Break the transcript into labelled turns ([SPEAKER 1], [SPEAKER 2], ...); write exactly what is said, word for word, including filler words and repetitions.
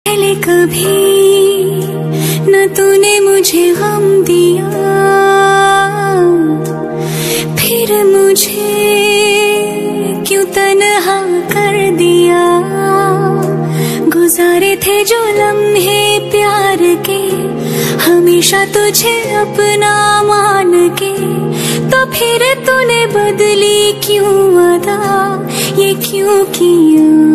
[SPEAKER 1] पहले कभी न तूने मुझे गम दिया, फिर मुझे क्यों तन्हा कर दिया। गुजारे थे जो लम्हे प्यार के, हमेशा तुझे अपना मान के, तो फिर तूने बदली क्यों अदा, ये क्यों किया।